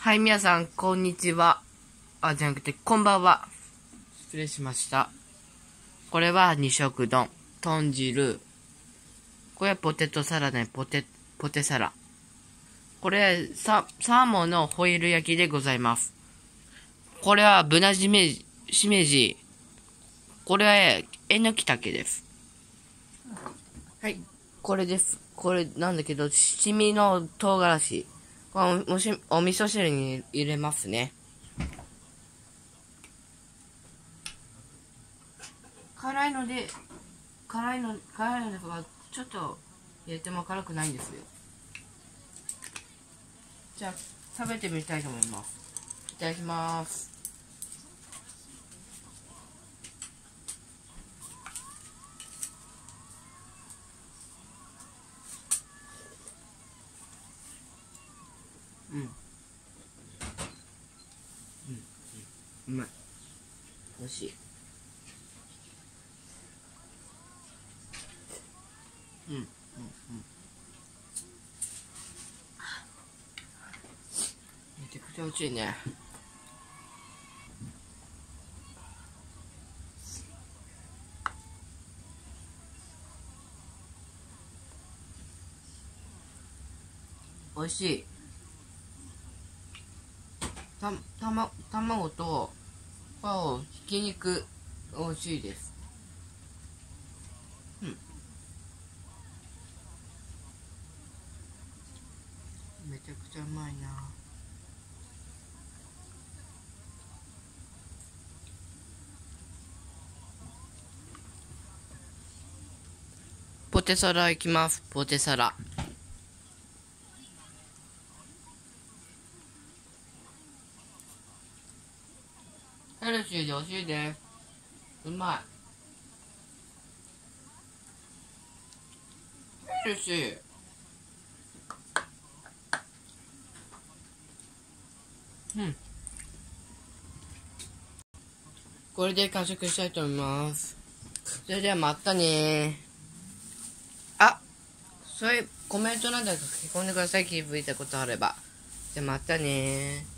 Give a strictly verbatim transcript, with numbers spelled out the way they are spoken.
はい、皆さん、こんにちは。あ、じゃなくて、こんばんは。失礼しました。これは二色丼、豚汁。これはポテトサラダね、ポテ、ポテサラ。これはサ、サーモンのホイル焼きでございます。これはブナしめじ、しめじ。これはえのきたけです。はい、これです。これなんだけど、七味の唐辛子。これおしお味噌汁に入れますね。辛いので、辛いの、辛いのがちょっと入れても辛くないんですよ。じゃあ、食べてみたいと思います。いただきます。うん。うん。うん。うまい。美味しい。うん。うん。うん。めちゃくちゃ美味しいね。美味しい。た、たま、卵と、こう、ひき肉、美味しいです。うん。めちゃくちゃうまいな。ポテサラいきます。ポテサラ。ヘルシーで美味しいです。うまい。ヘルシー。うん。これで完食したいと思います。それではまたねー。あ、そういうコメントなんだか書き込んでください。気づいたことあれば。じゃあまたねー。